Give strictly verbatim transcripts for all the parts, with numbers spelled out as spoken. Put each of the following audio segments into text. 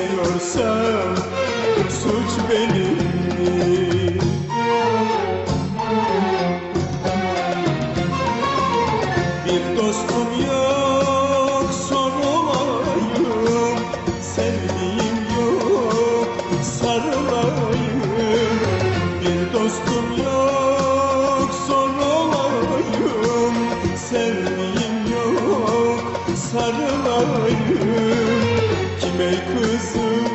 seviyorsam suç benim mi? Bir dostum yok sorulayım, sevdiğim yok sarılayım. Bir dostum yok sorulayım, sevdiğim yok sarılayım. Kime kızım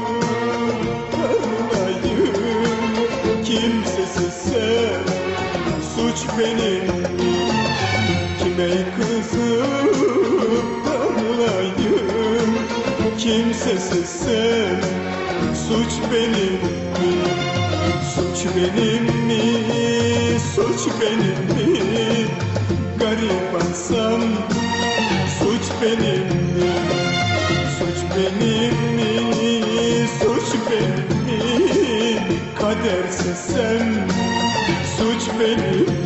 darılayım, kimsesizsem suç benim mi? Kime kızım darılayım, kimsesizsem suç benim mi? Suç benim mi? Suç benim mi? Garibansam suç benim mi? Suç benim mi? Suç benim mi? Kadersizsem suç benim mi?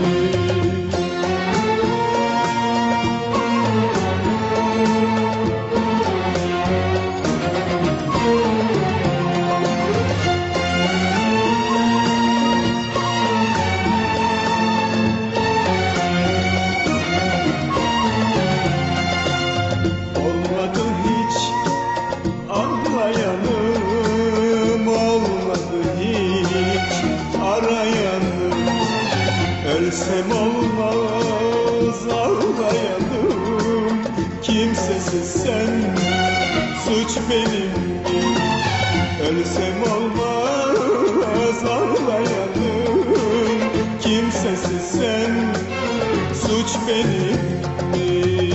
Ölsem olmaz ağlayanım, kimsesizsem suç benim mi? Ölsem olmaz ağlayanım, kimsesizsem suç benim mi?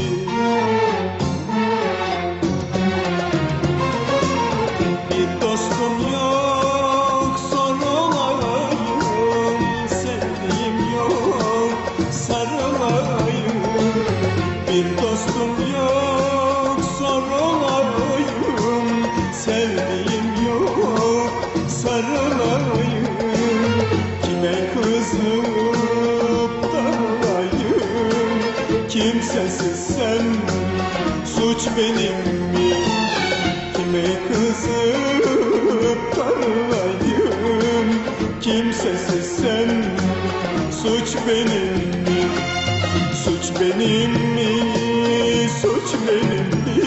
Bir dostum yok sorulayım, sevdiğim yok sarılayım. Bir dostum yok sorulayım, sevdiğim yok sarılayım. Kime kızıp darılayım, kimsesizsem suç benim mi? Kime kızıp darılayım, kimsesizsem suç benim mi? Suç benim mi? Suç benim mi?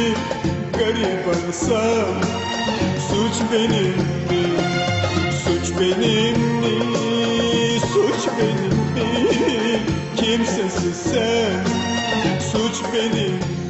Garibansam suç benim mi? Suç benim mi? Suç benim mi? Kimsesizsem suç benim mi?